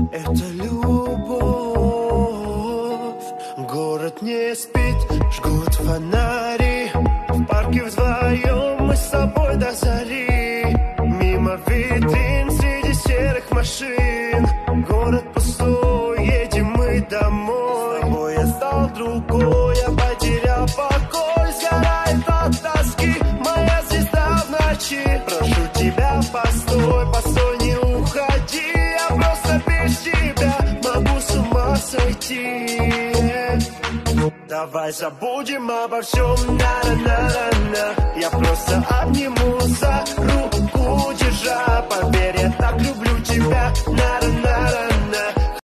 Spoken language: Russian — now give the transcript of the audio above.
Это любовь. Город не спит, жгут фонари. В парке вдвоем мы с тобой до зари. Мимо витрин среди серых машин. Город пустой, едем мы домой. С тобой я стал другой, я потерял покой. Сгорает от тоски моя звезда в ночи. Прошу тебя, постой, постой, не уходи. Я просто без тебя могу с ума сойти. Давай забудем обо всем, на-на-на-на. Я просто обниму за руку, держа. Поверь, я так люблю тебя, на-на-на-на.